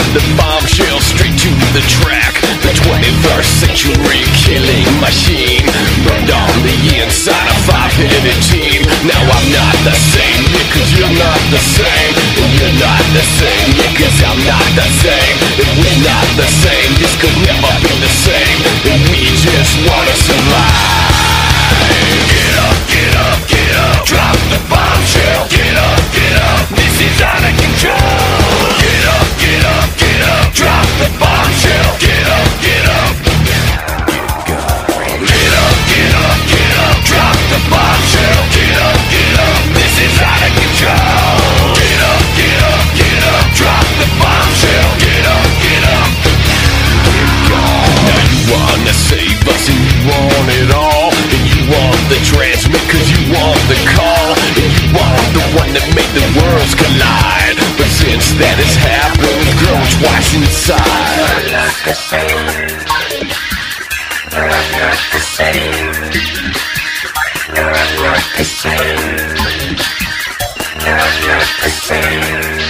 the bombshell straight to the track. The 21st century killing machine burned on the inside a five-headed team. Now I'm not the same, yeah, cause you're not the same. And you're not the same, yeah, cause I'm not the same. And we're not the same, this could never be the same. And we just wanna survive. Get up, get up, get up. Drop the bombshell. Get up, this is out of control. Get up, get up, get up. Drop the bombshell. Get up, get up. Get up, get up, get up. Drop the bombshell. Get up, this is out of control. Get up, get up, get up. Drop the bombshell. Get up, get up. Now you wanna save us and you want it all. And you want the transmit cause you want the call. And you want the one that made the worlds collide. But since that has happened, we've grown twice inside. You're not the same. You're not the same. You're not the same. You're not the same.